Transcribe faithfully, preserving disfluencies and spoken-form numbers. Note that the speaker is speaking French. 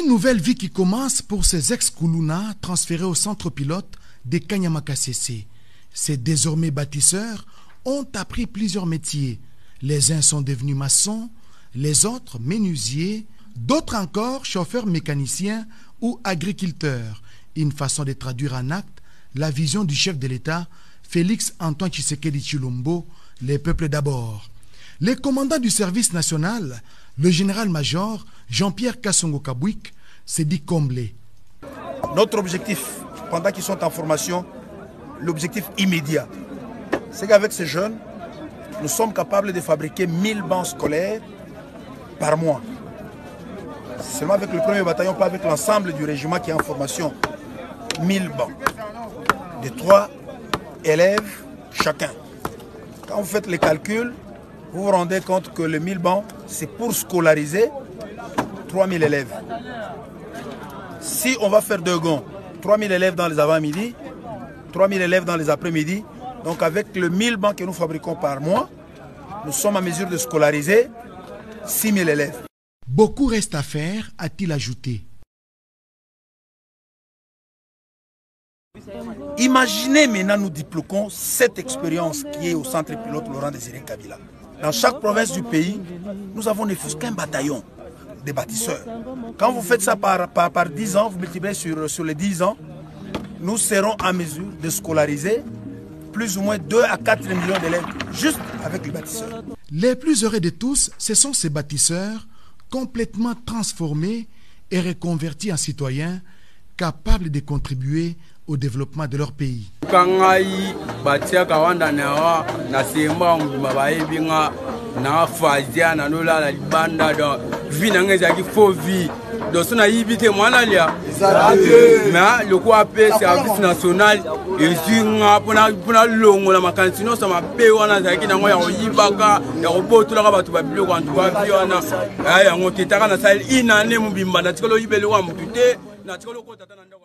nouvelle vie qui commence pour ces ex-Koulouna transférés au centre pilote des Kanyama-Kasese. Ces désormais bâtisseurs ont appris plusieurs métiers. Les uns sont devenus maçons, les autres menuisiers, d'autres encore chauffeurs mécaniciens ou agriculteurs. Une façon de traduire en acte la vision du chef de l'État, Félix Antoine Tshisekedi Tshilombo, les peuples d'abord. Les commandants du service national, le général-major Jean-Pierre Kassongo Kabouik, s'est dit comblé. Notre objectif, pendant qu'ils sont en formation, l'objectif immédiat, c'est qu'avec ces jeunes, nous sommes capables de fabriquer mille bancs scolaires par mois. Seulement avec le premier bataillon, pas avec l'ensemble du régiment qui est en formation. mille bancs. De trois élèves chacun. Quand vous faites les calculs, vous vous rendez compte que le mille bancs, c'est pour scolariser trois mille élèves. Si on va faire deux gonds, trois mille élèves dans les avant-midi, trois mille élèves dans les après-midi, donc avec le mille bancs que nous fabriquons par mois, nous sommes en mesure de scolariser six mille élèves. Beaucoup reste à faire, a-t-il ajouté. Imaginez maintenant, nous diploquons cette expérience qui est au centre pilote Laurent Désiré Kabila. Dans chaque province du pays, nous avons ne fût qu'un bataillon de bâtisseurs. Quand vous faites ça par, par, par dix ans, vous multipliez sur, sur les dix ans, nous serons en mesure de scolariser plus ou moins deux à quatre millions d'élèves, juste avec les bâtisseurs. Les plus heureux de tous, ce sont ces bâtisseurs complètement transformés et reconvertis en citoyens capables de contribuer au développement de leur pays. Donc on a évité moi là mais le quoi appelle service national et sur pour pour longo la makan sinon ça m'a payé on a zaki na ngoya oyibaka ya roboto la ba tu ba bilo quand tu vas biona aya ngoti taka na sali inane mubimba na tikolo yibele wa mutute na tikolo ko tata na